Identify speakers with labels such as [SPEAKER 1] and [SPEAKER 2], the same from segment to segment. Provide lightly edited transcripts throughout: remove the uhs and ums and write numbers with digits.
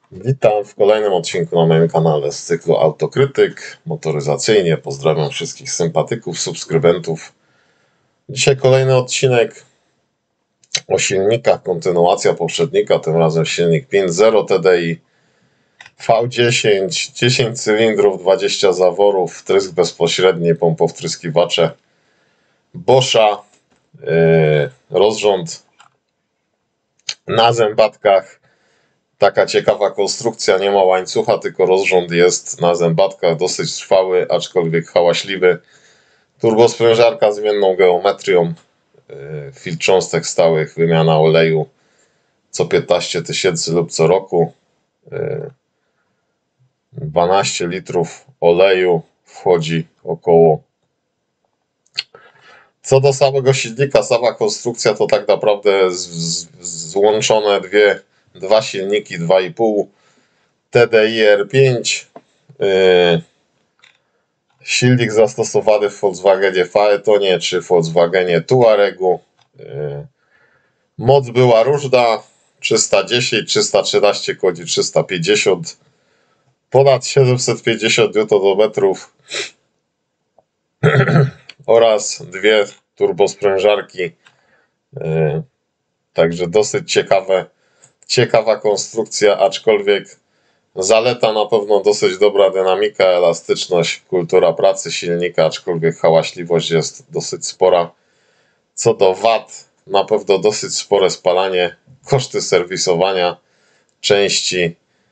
[SPEAKER 1] Witam w kolejnym odcinku na moim kanale z cyklu Autokrytyk motoryzacyjnie. Pozdrawiam wszystkich sympatyków, subskrybentów. Dzisiaj kolejny odcinek o silnikach, kontynuacja poprzednika, tym razem silnik 5.0 TDI V10, 10 cylindrów, 20 zaworów, wtrysk bezpośredni, pompowtryskiwacze Boscha, rozrząd na zębatkach. Taka ciekawa konstrukcja, nie ma łańcucha, tylko rozrząd jest na zębatkach, dosyć trwały, aczkolwiek hałaśliwy. Turbosprężarka z zmienną geometrią, filtr cząstek stałych, wymiana oleju co 15 tysięcy lub co roku. 12 litrów oleju wchodzi około. Co do samego silnika, sama konstrukcja to tak naprawdę złączone dwa silniki 2,5 TDI R5. Silnik zastosowany w Volkswagenie Phaetonie czy Volkswagenie Touaregu. Moc była różna, 310, 313 koni, 350, ponad 750 Nm oraz dwie turbosprężarki. Także dosyć ciekawa konstrukcja, aczkolwiek zaleta na pewno dosyć dobra dynamika, elastyczność, kultura pracy silnika, aczkolwiek hałaśliwość jest dosyć spora. Co do wad, na pewno dosyć spore spalanie, koszty serwisowania, części.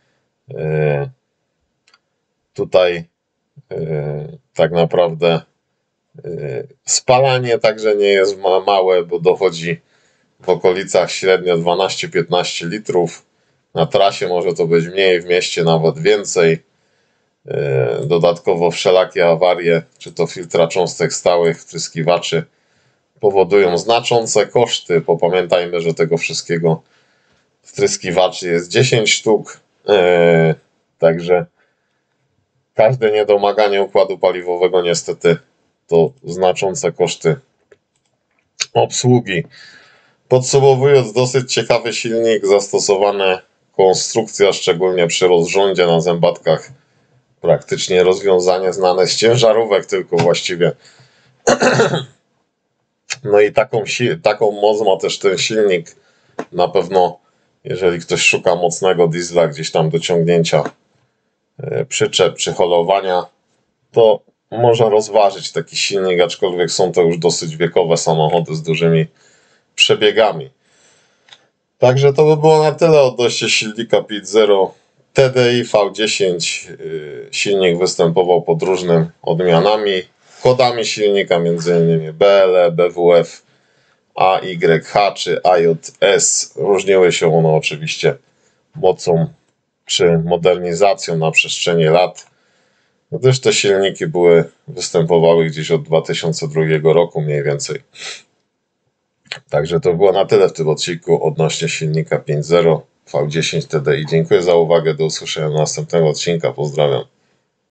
[SPEAKER 1] Tutaj tak naprawdę spalanie także nie jest małe, bo dochodzi w okolicach średnio 12-15 litrów. Na trasie może to być mniej, w mieście nawet więcej. Dodatkowo wszelakie awarie, czy to filtra cząstek stałych, wtryskiwaczy, powodują znaczące koszty. Pamiętajmy, że tego wszystkiego wtryskiwaczy jest 10 sztuk. Także każde niedomaganie układu paliwowego niestety to znaczące koszty obsługi. Podsumowując, dosyć ciekawy silnik, zastosowana konstrukcja, szczególnie przy rozrządzie na zębatkach. Praktycznie rozwiązanie znane z ciężarówek, tylko właściwie. No i taką moc ma też ten silnik. Na pewno, jeżeli ktoś szuka mocnego diesla gdzieś tam do ciągnięcia przyczep czy holowania, to można rozważyć taki silnik, aczkolwiek są to już dosyć wiekowe samochody z dużymi przebiegami. Także to by było na tyle odnośnie silnika 5.0 TDI V10. Silnik występował pod różnymi odmianami, kodami silnika, m.in. BLE, BWF, AYH czy AJS. Różniły się one oczywiście mocą czy modernizacją na przestrzeni lat, gdyż te silniki występowały gdzieś od 2002 roku mniej więcej. Także to było na tyle w tym odcinku odnośnie silnika 5.0 V10 TDI. Dziękuję za uwagę, do usłyszenia następnego odcinka, pozdrawiam.